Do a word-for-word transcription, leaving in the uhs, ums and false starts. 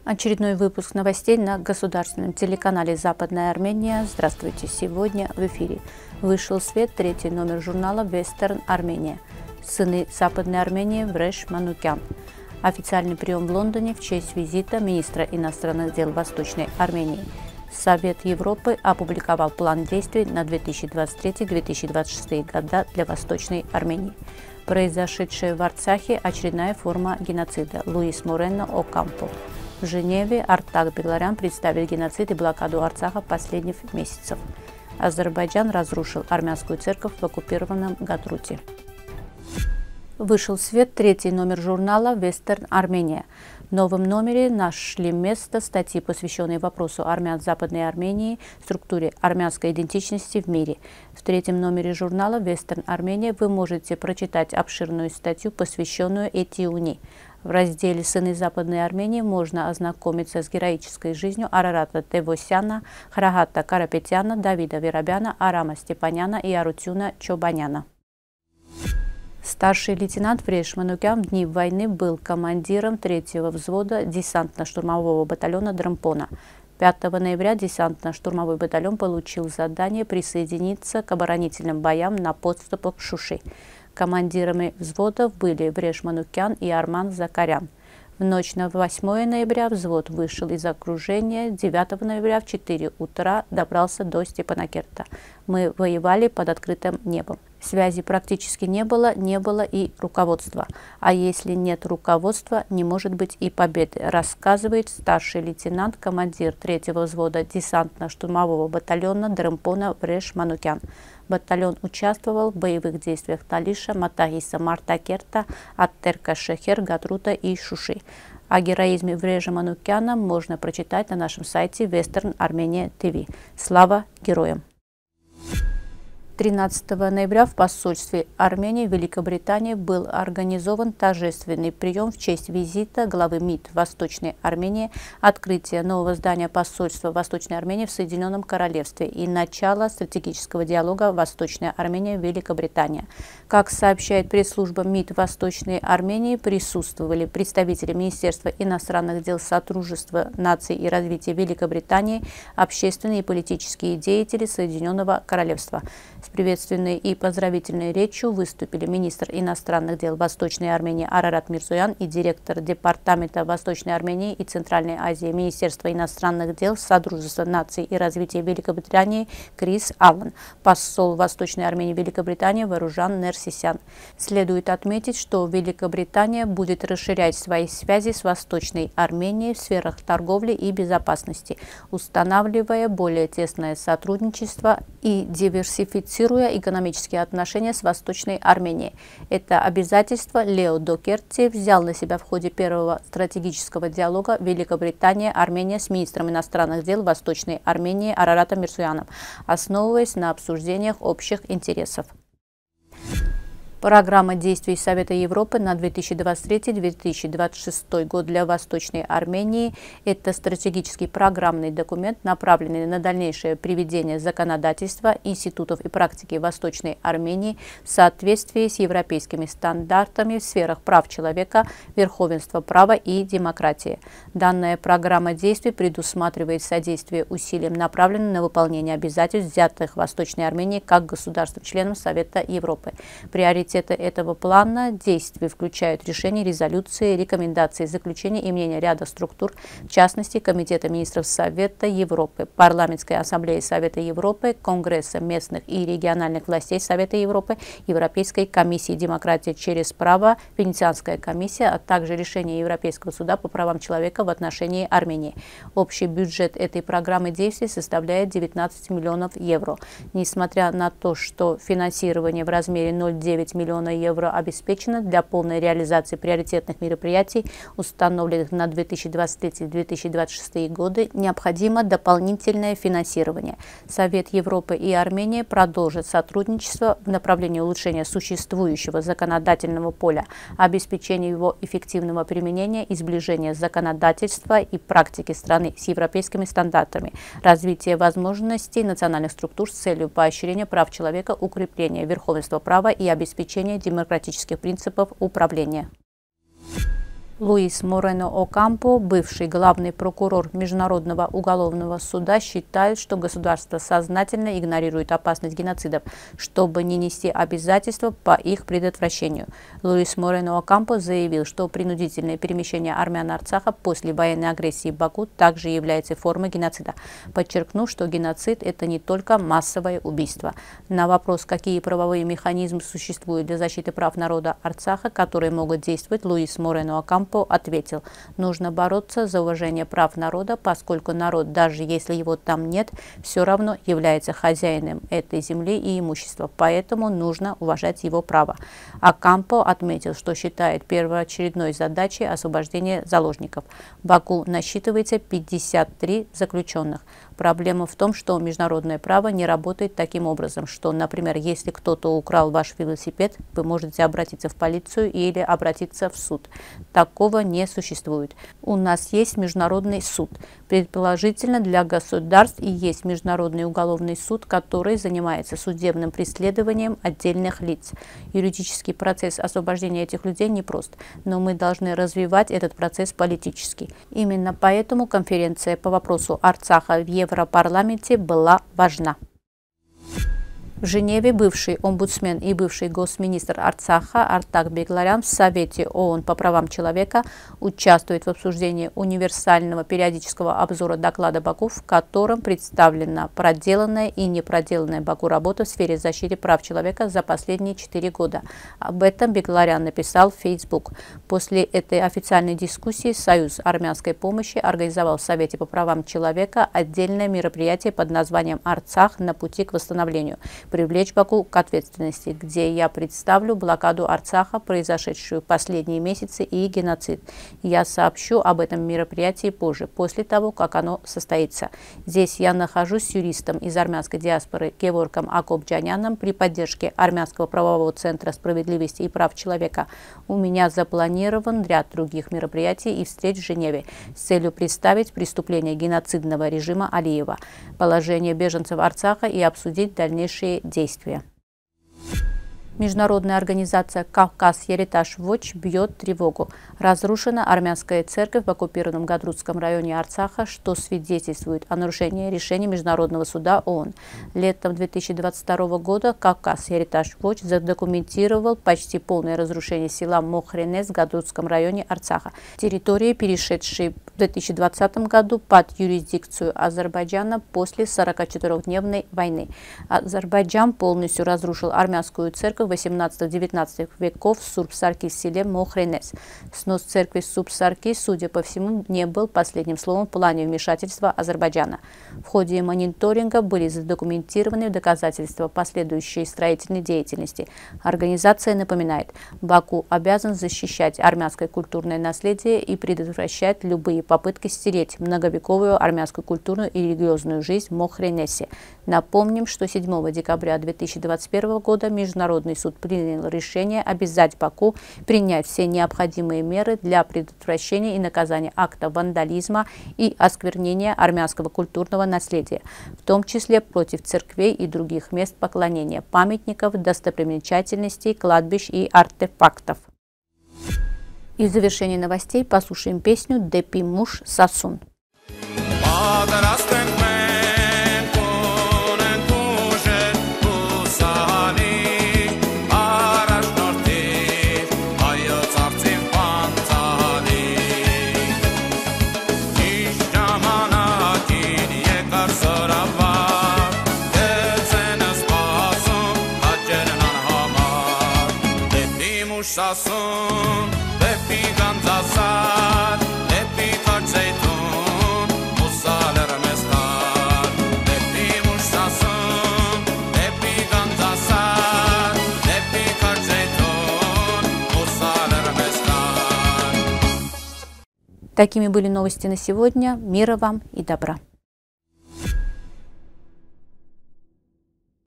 Очередной выпуск новостей на государственном телеканале «Западная Армения». Здравствуйте! Сегодня в эфире вышел в свет третий номер журнала «Вестерн Армения». Сыны Западной Армении Вреш Манукян. Официальный прием в Лондоне в честь визита министра иностранных дел Восточной Армении. Совет Европы опубликовал план действий на две тысячи двадцать третий — две тысячи двадцать шестой года для Восточной Армении. Произошедшая в Арцахе очередная форма геноцида. Луис Морено Окампо. В Женеве Артак Бегларян представил геноцид и блокаду Арцаха последних месяцев. Азербайджан разрушил армянскую церковь в оккупированном Гатруте. Вышел в свет третий номер журнала «Вестерн Армения». В новом номере нашли место статьи, посвященные вопросу армян Западной Армении, структуре армянской идентичности в мире. В третьем номере журнала «Вестерн Армения» вы можете прочитать обширную статью, посвященную Этиуни. В разделе «Сыны Западной Армении» можно ознакомиться с героической жизнью Арарата Тевосяна, Храгата Карапетяна, Давида Веробяна, Арама Степаняна и Арутюна Чобаняна. Старший лейтенант Вреш Манукян в дни войны был командиром третьего взвода десантно-штурмового батальона Дрампона. пятого ноября десантно-штурмовой батальон получил задание присоединиться к оборонительным боям на подступах к Шуши. Командирами взводов были Вреш Манукян и Арман Закарян. В ночь на восьмое ноября взвод вышел из окружения, девятого ноября в четыре утра добрался до Степанакерта. Мы воевали под открытым небом. Связи практически не было, не было и руководства. А если нет руководства, не может быть и победы, рассказывает старший лейтенант, командир третьего взвода десантно-штурмового батальона Дрампона Вреш Манукян. Батальон участвовал в боевых действиях Талиша, Матагиса, Мартакерта, Аттерка, Шехер, Гатрута и Шуши. О героизме Врежа Манукяна можно прочитать на нашем сайте Вестерн Армения ТВ. Слава героям! тринадцатого ноября в посольстве Армении в Великобритании был организован торжественный прием в честь визита главы МИД Восточной Армении, открытия нового здания посольства Восточной Армении в Соединенном Королевстве и начало стратегического диалога Восточная Армения – Великобритания. Как сообщает пресс-служба МИД Восточной Армении, присутствовали представители Министерства иностранных дел, Содружества наций и развития Великобритании, общественные и политические деятели Соединенного Королевства. С приветственной и поздравительной речью выступили министр иностранных дел Восточной Армении Арарат Мирзоян и директор Департамента Восточной Армении и Центральной Азии Министерства иностранных дел Содружества наций и развития Великобритании Крис Аллен, посол Восточной Армении в Великобритании Варужан Нерсисян. Следует отметить, что Великобритания будет расширять свои связи с Восточной Арменией в сферах торговли и безопасности, устанавливая более тесное сотрудничество и диверсифицируя экономические отношения с Восточной Арменией. Это обязательство Лео Докерти взял на себя в ходе первого стратегического диалога Великобритания-Армения с министром иностранных дел Восточной Армении Араратом Мирзояном, основываясь на обсуждениях общих интересов. Программа действий Совета Европы на две тысячи двадцать третий — две тысячи двадцать шестой год для Восточной Армении – это стратегический программный документ, направленный на дальнейшее приведение законодательства, институтов и практики Восточной Армении в соответствии с европейскими стандартами в сферах прав человека, верховенства права и демократии. Данная программа действий предусматривает содействие усилиям, направленным на выполнение обязательств, взятых Восточной Арменией как государством-членом Совета Европы. Приоритет Приоритеты этого плана действий включают решения, резолюции, рекомендации, заключения и мнения ряда структур, в частности, Комитета министров Совета Европы, Парламентской ассамблеи Совета Европы, Конгресса местных и региональных властей Совета Европы, Европейской комиссии демократии через право, Венецианская комиссия, а также решение Европейского суда по правам человека в отношении Армении. Общий бюджет этой программы действий составляет девятнадцать миллионов евро. Несмотря на то, что финансирование в размере ноль целых девять десятых миллиона евро обеспечено для полной реализации приоритетных мероприятий, установленных на две тысячи двадцать третий — две тысячи двадцать шестой годы, необходимо дополнительное финансирование. Совет Европы и Армения продолжат сотрудничество в направлении улучшения существующего законодательного поля, обеспечения его эффективного применения и сближения законодательства и практики страны с европейскими стандартами, развития возможностей национальных структур с целью поощрения прав человека, укрепления верховенства права и обеспечения демократических принципов управления. Луис Морено Окампо, бывший главный прокурор Международного уголовного суда, считает, что государство сознательно игнорирует опасность геноцидов, чтобы не нести обязательства по их предотвращению. Луис Морено Окампо заявил, что принудительное перемещение армян Арцаха после военной агрессии Баку также является формой геноцида, подчеркнув, что геноцид – это не только массовое убийство. На вопрос, какие правовые механизмы существуют для защиты прав народа Арцаха, которые могут действовать, Луис Морено Окампо ответил: нужно бороться за уважение прав народа, поскольку народ, даже если его там нет, все равно является хозяином этой земли и имущества, поэтому нужно уважать его право. Окампо отметил, что считает первоочередной задачей освобождение заложников. В Баку насчитывается пятьдесят три заключенных. Проблема в том, что международное право не работает таким образом, что, например, если кто-то украл ваш велосипед, вы можете обратиться в полицию или обратиться в суд. Такого не существует. У нас есть международный суд. Предположительно, для государств и есть Международный уголовный суд, который занимается судебным преследованием отдельных лиц. Юридический процесс освобождения этих людей непрост, но мы должны развивать этот процесс политически. Именно поэтому конференция по вопросу Арцаха в Европарламенте была важна. В Женеве бывший омбудсмен и бывший госминистр Арцаха Артак Бегларян в Совете ООН по правам человека участвует в обсуждении универсального периодического обзора доклада Баку, в котором представлена проделанная и непроделанная Баку работа в сфере защиты прав человека за последние четыре года. Об этом Бегларян написал в Facebook. После этой официальной дискуссии Союз армянской помощи организовал в Совете по правам человека отдельное мероприятие под названием «Арцах на пути к восстановлению. Привлечь Баку к ответственности», где я представлю блокаду Арцаха, произошедшую в последние месяцы, и геноцид. Я сообщу об этом мероприятии позже, после того, как оно состоится. Здесь я нахожусь с юристом из армянской диаспоры Геворком Акопджаняном при поддержке Армянского правового центра справедливости и прав человека. У меня запланирован ряд других мероприятий и встреч в Женеве с целью представить преступления геноцидного режима Алиева, положение беженцев Арцаха и обсудить дальнейшие действия. Международная организация «Кавказ Heritage Watch» бьет тревогу. Разрушена армянская церковь в оккупированном Гадрутском районе Арцаха, что свидетельствует о нарушении решения Международного суда ООН. Летом две тысячи двадцать второго года «Кавказ Heritage Watch» задокументировал почти полное разрушение села Мохренес в Гадрутском районе Арцаха, территории, перешедшей в две тысячи двадцатом году под юрисдикцию Азербайджана после сорокачетырёхдневной войны. Азербайджан полностью разрушил армянскую церковь восемнадцатого-девятнадцатого веков в Сурб-Саркис в селе Мохренес. Снос церкви Сурб-Саркис, судя по всему, не был последним словом в плане вмешательства Азербайджана. В ходе мониторинга были задокументированы доказательства последующей строительной деятельности. Организация напоминает, Баку обязан защищать армянское культурное наследие и предотвращать любые попытки стереть многовековую армянскую культурную и религиозную жизнь в Мохренесе. Напомним, что седьмого декабря две тысячи двадцать первого года Международный суд принял решение обязать Баку принять все необходимые меры для предотвращения и наказания актов вандализма и осквернения армянского культурного наследия, в том числе против церквей и других мест поклонения, памятников, достопримечательностей, кладбищ и артефактов. И в завершении новостей послушаем песню «Депи муж Сасун». Sassun, depi ganzasar, depi tarceytun, musaler mestar. Depi mush sassun, depi ganzasar, depi tarceytun, musaler mestar. Такими были новости на сегодня. Мира вам и добра.